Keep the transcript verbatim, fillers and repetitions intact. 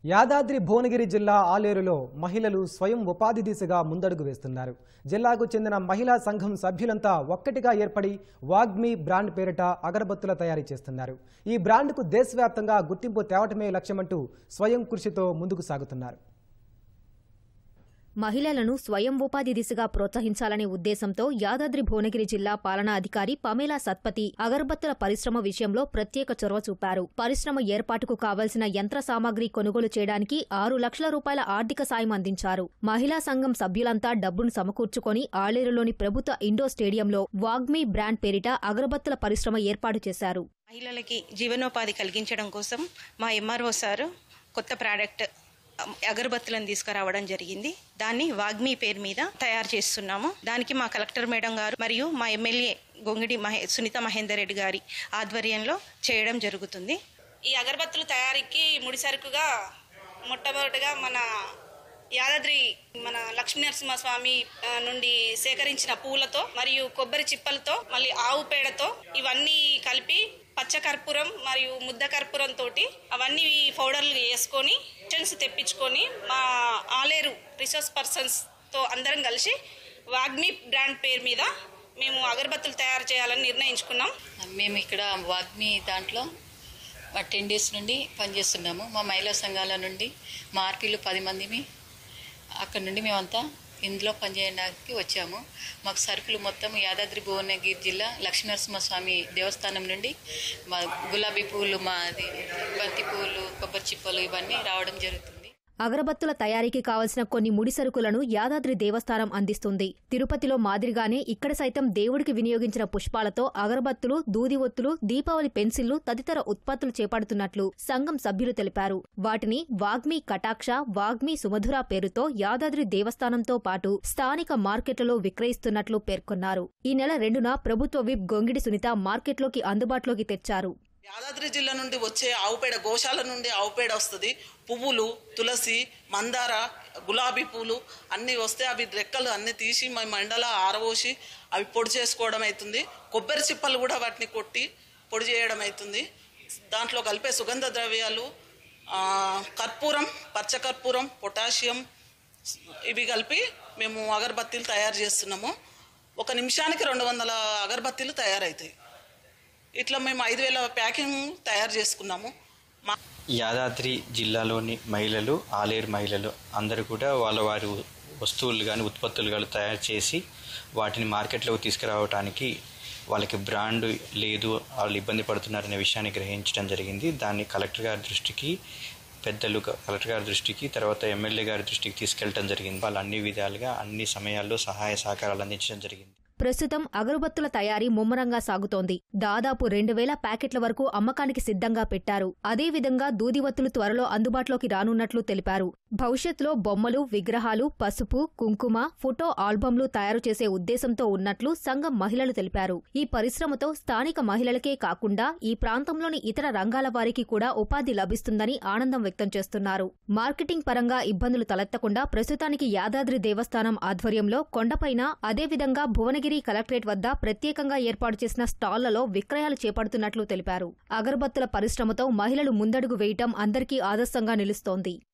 యాదాద్రి భువనగిరి జిల్లా ఆలేరులో మహిళలు స్వయం ఉపాధి దిశగా ముందడుగు వేస్తున్నారు. జిల్లాకు చెందిన మహిళా సంఘం సభ్యులంతా ఒక్కటిగా ఏర్పడి వాగ్మి బ్రాండ్ పేరిట అగరబత్తుల తయారీ చేస్తున్నారు. ఈ బ్రాండ్కు దేశవ్యాప్తంగా గుర్తింపు తేవటమే లక్ష్యమంటూ స్వయం కృషితో ముందుకు సాగుతున్నారు. మహిళలను స్వయం ఉపాధి దిశగా ప్రోత్సహించాలనే ఉద్దేశంతో యాదాద్రి భువనగిరి జిల్లా పాలనా అధికారి పమేలా సత్పతి అగరబత్తుల పరిశ్రమ విషయంలో ప్రత్యేక చొరవ చూపారు. పరిశ్రమ ఏర్పాటుకు కావలసిన యంత్ర సామాగ్రి కొనుగోలు చేయడానికి ఆరు లక్షల రూపాయల ఆర్థిక సాయం అందించారు. మహిళా సంఘం సభ్యులంతా డబ్బును సమకూర్చుకొని ఆలేరులోని ప్రభుత్వ ఇండోర్ స్టేడియంలో వాగ్మి బ్రాండ్ పేరిట అగరబత్తుల పరిశ్రమ ఏర్పాటు చేశారు. మహిళలకి జీవనోపాధి కలిగించడం కోసం మా ఎంఆర్ఓ సారు కొత్త ప్రాడక్ట్ అగరబత్తులను తీసుకురావడం జరిగింది. దాన్ని వాగ్మి పేరు మీద తయారు చేస్తున్నాము. దానికి మా కలెక్టర్ మేడం గారు మరియు మా ఎమ్మెల్యే గొంగిడి మహే సునీత మహేందర్ రెడ్డి గారి ఆధ్వర్యంలో చేయడం జరుగుతుంది. ఈ అగరబత్తుల తయారీకి ముడిసరుకుగా మొట్టమొదటిగా మన యాదాద్రి మన లక్ష్మీనరసింహస్వామి నుండి సేకరించిన పూలతో మరియు కొబ్బరి చిప్పలతో మళ్ళీ ఆవు పేడతో ఇవన్నీ కలిపి పచ్చకర్పూరం మరియు ముద్ద కర్పూరం తోటి అవన్నీ పౌడర్లు వేసుకొని మిషన్స్ తెప్పించుకొని మా ఆలేరు రిసోర్స్ పర్సన్స్ తో అందరం కలిసి వాగ్మి బ్రాండ్ పేరు మీద మేము అగరబత్తులు తయారు చేయాలని నిర్ణయించుకున్నాం. మేము ఇక్కడ వాగ్మి దాంట్లో టెన్ డేస్ నుండి పనిచేస్తున్నాము. మా మహిళా సంఘాల నుండి మా ఆర్పీలు పది మందిని అక్కడ నుండి మేమంతా ఇందులో పనిచేయడానికి వచ్చాము. మాకు సరుకులు మొత్తం యాదాద్రి భువనగిరి జిల్లా లక్ష్మీనరసింహస్వామి దేవస్థానం నుండి మా గులాబీ పువ్వులు, మాది బంతి పువ్వులు, కొబ్బరి చిప్పలు ఇవన్నీ రావడం జరుగుతుంది. అగరబత్తుల తయారీకి కావలసిన కొన్ని ముడిసరుకులను యాదాద్రి దేవస్థానం అందిస్తుంది. తిరుపతిలో మాదిరిగానే ఇక్కడ సైతం దేవుడికి వినియోగించిన పుష్పాలతో అగరబత్తులు, దూది ఒత్తులు, దీపావళి పెన్సిళ్లు తదితర ఉత్పత్తులు చేపడుతున్నట్లు సంఘం సభ్యులు తెలిపారు. వాటిని వాగ్మి కటాక్ష, వాగ్మి సుమధుర పేరుతో యాదాద్రి దేవస్థానంతో పాటు స్థానిక మార్కెట్లలో విక్రయిస్తున్నట్లు పేర్కొన్నారు. ఈ నెల రెండున ప్రభుత్వ విప్ గొంగిడి సునీత మార్కెట్లోకి అందుబాటులోకి తెచ్చారు. యాదాద్రి జిల్లా నుండి వచ్చే ఆవుపేడ, గోశాల నుండి ఆవుపేడ వస్తుంది. పువ్వులు, తులసి, మందార, గులాబీ పూలు అన్నీ వస్తే అవి రెక్కలు అన్నీ తీసి మా మండల ఆరబోసి అవి పొడి చేసుకోవడం అవుతుంది. కొబ్బరి చిప్పలు కూడా వాటిని కొట్టి పొడి చేయడం అవుతుంది. దాంట్లో కలిపే సుగంధ ద్రవ్యాలు కర్పూరం, పచ్చకర్పూరం, పొటాషియం ఇవి కలిపి మేము అగరబత్తీలు తయారు చేస్తున్నాము. ఒక నిమిషానికి రెండు వందల అగరబత్తీలు తయారవుతాయి. ఇట్లా మేము ఐదు వేల ప్యాకింగ్ తయారు చేసుకున్నాము. యాదాద్రి జిల్లాలోని మహిళలు, ఆలేరు మహిళలు అందరూ కూడా వాళ్ళ వారి వస్తువులు కానీ ఉత్పత్తులు కానీ తయారు చేసి వాటిని మార్కెట్లోకి తీసుకురావడానికి వాళ్ళకి బ్రాండ్ లేదు, వాళ్ళు ఇబ్బంది పడుతున్నారనే విషయాన్ని గ్రహించడం జరిగింది. దాన్ని కలెక్టర్ గారి దృష్టికి, పెద్దలు కలెక్టర్ గారి దృష్టికి, తర్వాత ఎమ్మెల్యే గారి దృష్టికి తీసుకెళ్లడం జరిగింది. వాళ్ళు అన్ని విధాలుగా అన్ని సమయాల్లో సహాయ సహకారాలు అందించడం జరిగింది. ప్రస్తుతం అగరబత్తుల తయారీ ముమ్మరంగా సాగుతోంది. దాదాపు రెండు వేల ప్యాకెట్ల వరకు అమ్మకానికి సిద్ధంగా పెట్టారు. అదేవిధంగా దూదివత్తులు త్వరలో అందుబాటులోకి రానున్నట్లు తెలిపారు. భవిష్యత్తులో బొమ్మలు, విగ్రహాలు, పసుపు, కుంకుమ, ఫోటో ఆల్బమ్లు తయారు చేసే ఉద్దేశంతో ఉన్నట్లు సంఘం మహిళలు తెలిపారు. ఈ పరిశ్రమతో స్థానిక మహిళలకే కాకుండా ఈ ప్రాంతంలోని ఇతర రంగాల వారికి కూడా ఉపాధి లభిస్తుందని ఆనందం వ్యక్తం చేస్తున్నారు. మార్కెటింగ్ పరంగా ఇబ్బందులు తలెత్తకుండా ప్రస్తుతానికి యాదాద్రి దేవస్థానం ఆధ్వర్యంలో కొండపైన, అదేవిధంగా భువనగిరి కలెక్టరేట్ వద్ద ప్రత్యేకంగా ఏర్పాటు చేసిన స్టాళ్లలో విక్రయాలు చేపడుతున్నట్లు తెలిపారు. అగరబత్తుల పరిశ్రమతో మహిళలు ముందడుగు వేయటం అందరికీ ఆదర్శంగా నిలుస్తోంది.